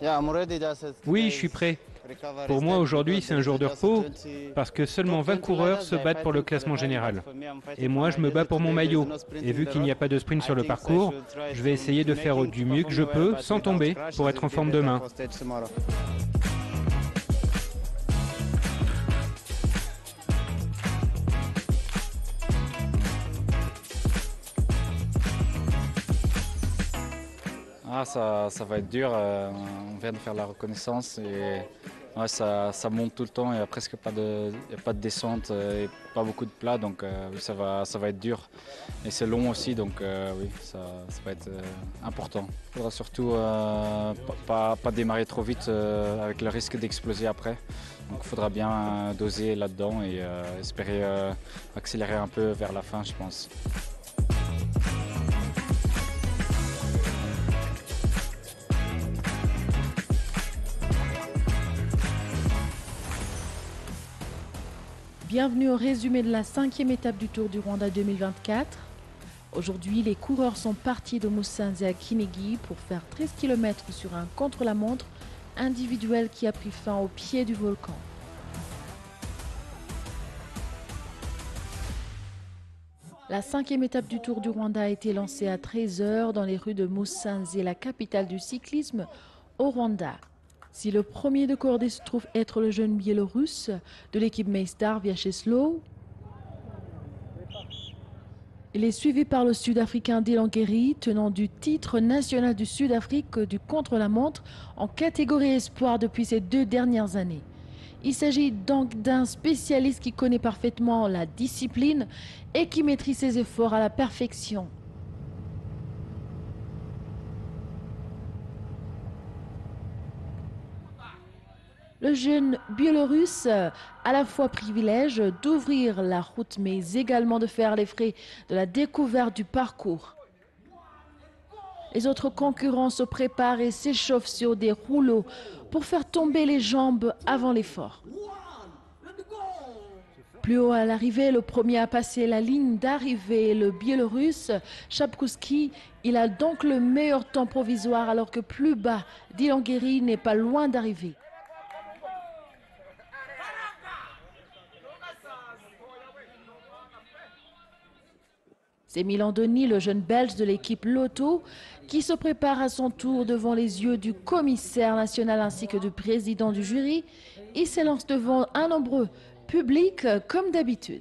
Oui, je suis prêt. Pour moi, aujourd'hui, c'est un jour de repos parce que seulement 20 coureurs se battent pour le classement général. Et moi, je me bats pour mon maillot. Et vu qu'il n'y a pas de sprint sur le parcours, je vais essayer de faire du mieux que je peux sans tomber pour être en forme demain. Ah, ça va être dur. On vient de faire la reconnaissance et ouais, ça monte tout le temps. Il n'y a presque pas de descente et pas beaucoup de plats, donc oui, ça va être dur. Et c'est long aussi, donc oui, ça va être important. Il faudra surtout pas démarrer trop vite avec le risque d'exploser après. Donc il faudra bien doser là-dedans et espérer accélérer un peu vers la fin, je pense. Bienvenue au résumé de la 5e étape du Tour du Rwanda 2024. Aujourd'hui, les coureurs sont partis de Musanze à Kinigi pour faire 13 km sur un contre-la-montre individuel qui a pris fin au pied du volcan. La 5e étape du Tour du Rwanda a été lancée à 13 h dans les rues de Musanze, la capitale du cyclisme au Rwanda. Si le premier de cordée se trouve être le jeune biélorusse de l'équipe Meistar Vyacheslav, il est suivi par le Sud-Africain Dylan Guerry, tenant du titre national du Sud-Afrique du contre-la-montre en catégorie espoir depuis ces 2 dernières années. Il s'agit donc d'un spécialiste qui connaît parfaitement la discipline et qui maîtrise ses efforts à la perfection. Le jeune Biélorusse a à la fois privilège d'ouvrir la route mais également de faire les frais de la découverte du parcours. Les autres concurrents se préparent et s'échauffent sur des rouleaux pour faire tomber les jambes avant l'effort. Plus haut à l'arrivée, le premier à passer la ligne d'arrivée, le Biélorusse Chapkouski. Il a donc le meilleur temps provisoire alors que plus bas, Dylan Guerry n'est pas loin d'arriver. C'est Milan Denis, le jeune Belge de l'équipe Lotto, qui se prépare à son tour devant les yeux du commissaire national ainsi que du président du jury. Il s'élance devant un nombreux public comme d'habitude.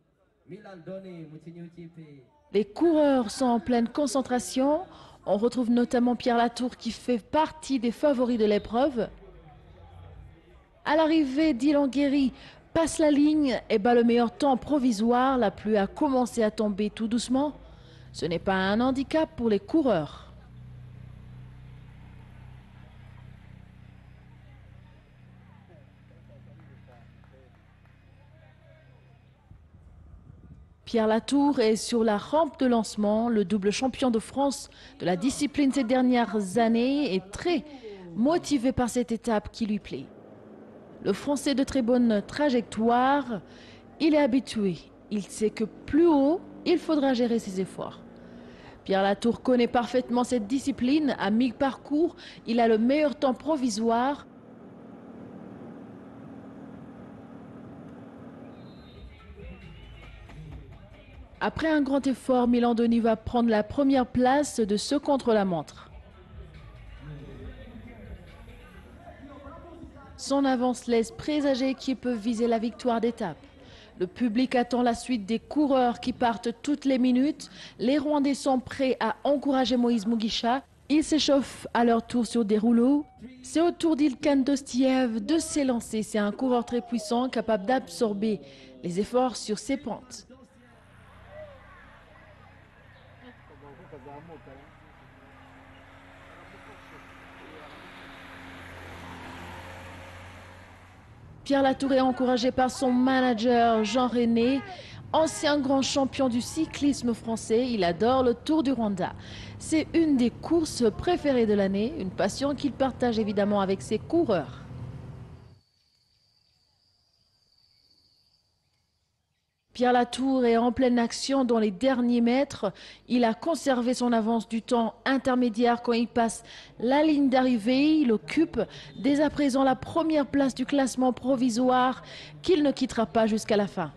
Les coureurs sont en pleine concentration. On retrouve notamment Pierre Latour qui fait partie des favoris de l'épreuve. À l'arrivée, Dylan Guerry passe la ligne et bat le meilleur temps provisoire. La pluie a commencé à tomber tout doucement. Ce n'est pas un handicap pour les coureurs. Pierre Latour est sur la rampe de lancement. Le double champion de France de la discipline ces dernières années est très motivé par cette étape qui lui plaît. Le Français de très bonne trajectoire, il est habitué. Il sait que plus haut, il faudra gérer ses efforts. Pierre Latour connaît parfaitement cette discipline. À mi-parcours, il a le meilleur temps provisoire. Après un grand effort, Milan Denis va prendre la première place de ce contre-la-montre. Son avance laisse présager qu'il peut viser la victoire d'étape. Le public attend la suite des coureurs qui partent toutes les minutes. Les Rwandais sont prêts à encourager Moïse Mugisha. Ils s'échauffent à leur tour sur des rouleaux. C'est au tour d'Ilkan Dostiev de s'élancer. C'est un coureur très puissant, capable d'absorber les efforts sur ses pentes. Pierre Latour est encouragé par son manager Jean-René, ancien grand champion du cyclisme français. Il adore le Tour du Rwanda. C'est une des courses préférées de l'année, une passion qu'il partage évidemment avec ses coureurs. Pierre Latour est en pleine action dans les derniers mètres. Il a conservé son avance du temps intermédiaire quand il passe la ligne d'arrivée. Il occupe dès à présent la première place du classement provisoire qu'il ne quittera pas jusqu'à la fin.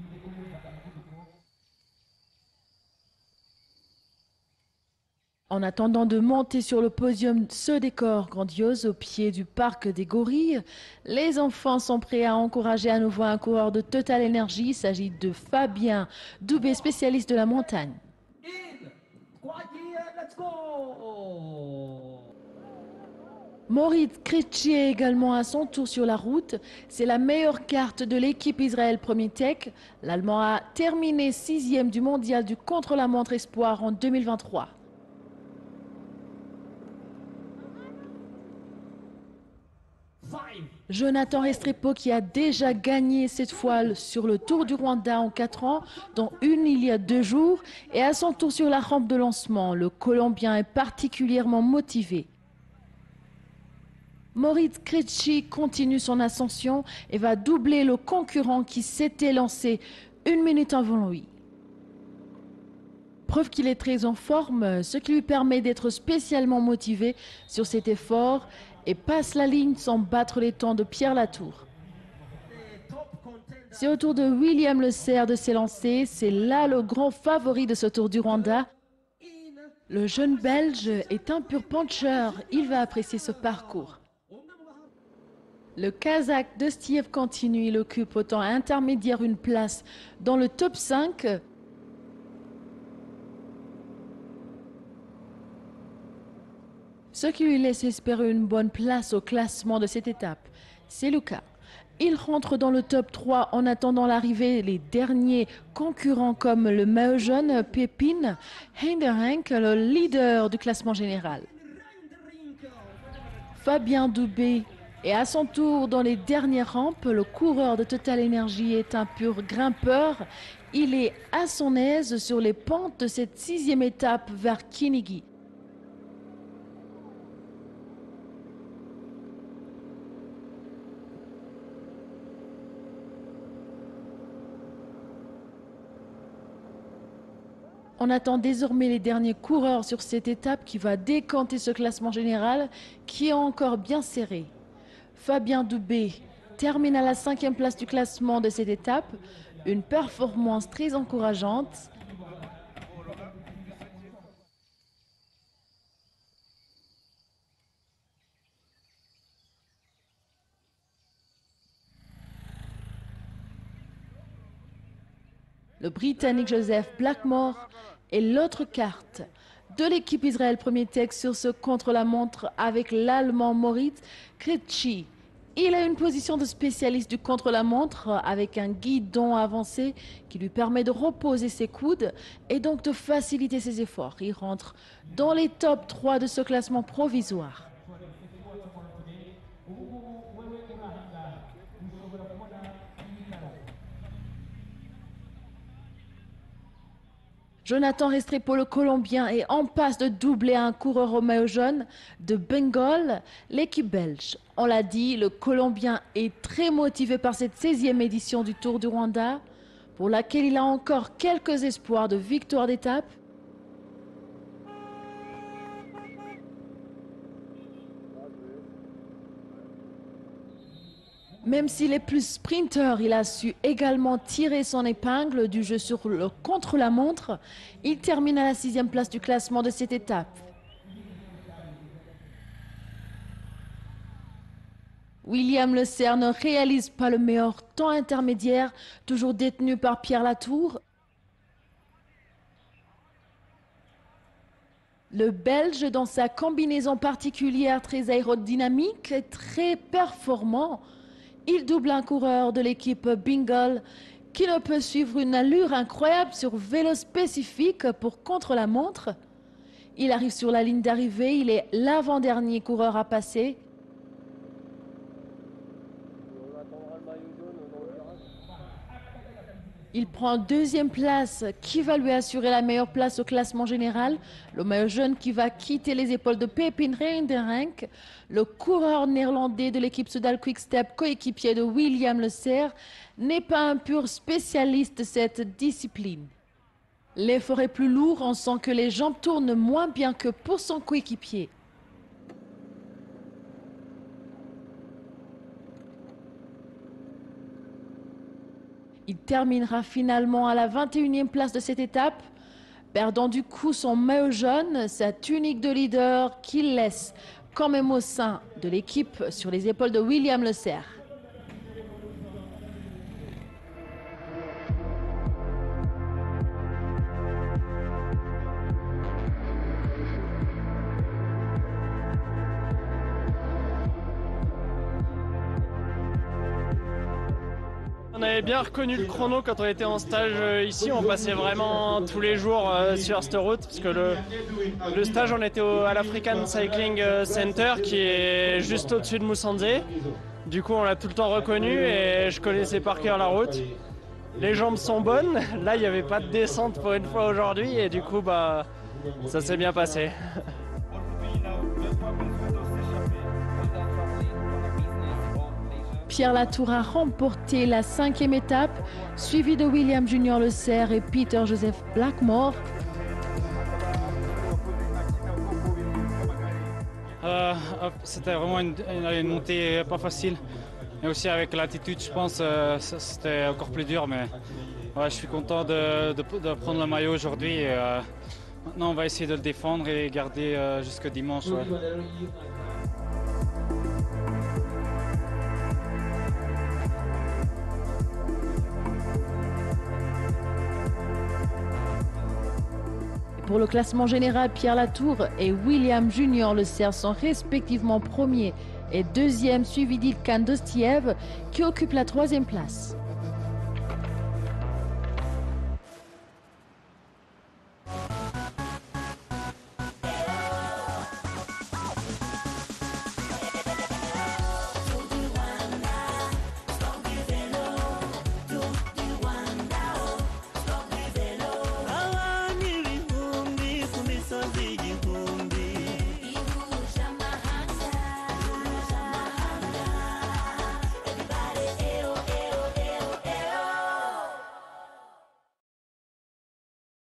En attendant de monter sur le podium ce décor grandiose au pied du parc des Gorilles, les enfants sont prêts à encourager à nouveau un coureur de Total Energy. Il s'agit de Fabien Doubé, spécialiste de la montagne. Moritz Krejci est également à son tour sur la route. C'est la meilleure carte de l'équipe Israël Premier Tech. L'Allemand a terminé 6e du mondial du contre-la-montre espoir en 2023. Jonathan Restrepo qui a déjà gagné cette fois sur le Tour du Rwanda en 4 ans, dont une il y a 2 jours, et à son tour sur la rampe de lancement. Le Colombien est particulièrement motivé. Moritz Krejci continue son ascension et va doubler le concurrent qui s'était lancé 1 minute avant lui. Preuve qu'il est très en forme, ce qui lui permet d'être spécialement motivé sur cet effort et passe la ligne sans battre les temps de Pierre Latour. C'est au tour de William Le Serre de s'élancer. C'est là le grand favori de ce Tour du Rwanda. Le jeune Belge est un pur puncher. Il va apprécier ce parcours. Le Kazakh de Stiev continue. Il occupe au temps intermédiaire une place dans le top 5. Ce qui lui laisse espérer une bonne place au classement de cette étape. C'est le cas. Il rentre dans le top 3 en attendant l'arrivée les derniers concurrents comme le maillot jaune Pepin Heinderhenk, le leader du classement général. Fabien Doubé est à son tour dans les dernières rampes. Le coureur de Total Energy est un pur grimpeur. Il est à son aise sur les pentes de cette 6e étape vers Kinigi. On attend désormais les derniers coureurs sur cette étape qui va décanter ce classement général qui est encore bien serré. Fabien Doubé termine à la 5e place du classement de cette étape. Une performance très encourageante. Le Britannique Joseph Blackmore est l'autre carte de l'équipe Israël Premier Tech sur ce contre-la-montre avec l'Allemand Moritz Krejci. Il a une position de spécialiste du contre-la-montre avec un guidon avancé qui lui permet de reposer ses coudes et donc de faciliter ses efforts. Il rentre dans les top 3 de ce classement provisoire. Jonathan Restrepo, le Colombien, est en passe de doubler un coureur au maillot jaune de Bengal, l'équipe belge. On l'a dit, le Colombien est très motivé par cette 16e édition du Tour du Rwanda, pour laquelle il a encore quelques espoirs de victoire d'étape. Même s'il est plus sprinter, il a su également tirer son épingle du jeu sur le contre-la-montre. Il termine à la 6e place du classement de cette étape. William Le Serre ne réalise pas le meilleur temps intermédiaire, toujours détenu par Pierre Latour. Le Belge, dans sa combinaison particulière très aérodynamique, est très performant. Il double un coureur de l'équipe Bengal qui ne peut suivre une allure incroyable sur vélo spécifique pour contre-la-montre. Il arrive sur la ligne d'arrivée, il est l'avant-dernier coureur à passer. Il prend deuxième place, qui va lui assurer la meilleure place au classement général. Le maillot jaune qui va quitter les épaules de Pepijn Reinderenk. Le coureur néerlandais de l'équipe Soudal Quick-Step, coéquipier de William Le Serre, n'est pas un pur spécialiste de cette discipline. L'effort est plus lourd, on sent que les jambes tournent moins bien que pour son coéquipier. Il terminera finalement à la 21e place de cette étape, perdant du coup son maillot jaune, sa tunique de leader qu'il laisse quand même au sein de l'équipe sur les épaules de William Le Serre. On avait bien reconnu le chrono quand on était en stage ici, on passait vraiment tous les jours sur cette route parce que le stage on était à l'African Cycling Center qui est juste au-dessus de Moussanzé. Du coup on l'a tout le temps reconnu et je connaissais par cœur la route. Les jambes sont bonnes, là il n'y avait pas de descente pour une fois aujourd'hui et du coup bah ça s'est bien passé. Pierre Latour a remporté la 5e étape, suivi de William Junior Le Serre et Peter Joseph Blackmore. C'était vraiment une montée pas facile. Et aussi avec l'altitude, je pense c'était encore plus dur. Mais ouais, je suis content de prendre le maillot aujourd'hui. Maintenant, on va essayer de le défendre et garder jusqu'à dimanche. Ouais. Pour le classement général, Pierre Latour et William Junior Le Serre sont respectivement premier et deuxième, suivi d'Ilkan Dostiev qui occupe la 3e place.